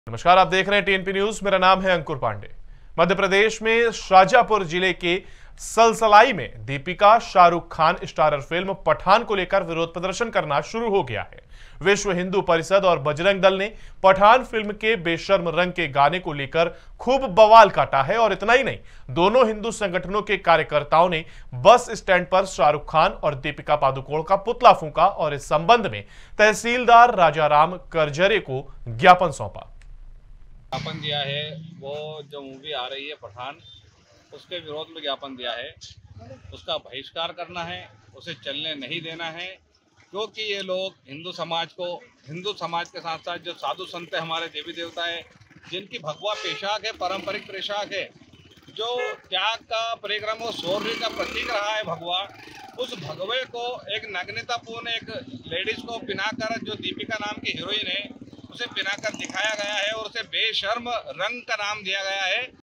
नमस्कार, आप देख रहे हैं टीएनपी न्यूज। मेरा नाम है अंकुर पांडे। मध्य प्रदेश में शाजापुर जिले के सलसलाई में दीपिका शाहरुख खान स्टारर फिल्म पठान को लेकर विरोध प्रदर्शन करना शुरू हो गया है। विश्व हिंदू परिषद और बजरंग दल ने पठान फिल्म के बेशर्म रंग के गाने को लेकर खूब बवाल काटा है। और इतना ही नहीं, दोनों हिंदू संगठनों के कार्यकर्ताओं ने बस स्टैंड पर शाहरुख खान और दीपिका पादुकोण का पुतला फूंका और इस संबंध में तहसीलदार राजाराम करजरे को ज्ञापन सौंपा। ज्ञापन दिया है। वो जो मूवी आ रही है पठान, उसके विरोध में ज्ञापन दिया है। उसका बहिष्कार करना है, उसे चलने नहीं देना है, क्योंकि ये लोग हिंदू समाज के साथ साथ जो साधु संत है, हमारे देवी देवता है, जिनकी भगवा पोशाक है, पारंपरिक पोशाक है, जो त्याग का परिक्रम और शौर्य का प्रतीक रहा है भगवा, उस भगवे को एक नग्नतापूर्ण एक लेडीज को पिनाकर, जो दीपिका नाम की हीरोइन है, उसे पिनाकर दिखाया गया है और उसे बेशर्म रंग का नाम दिया गया है।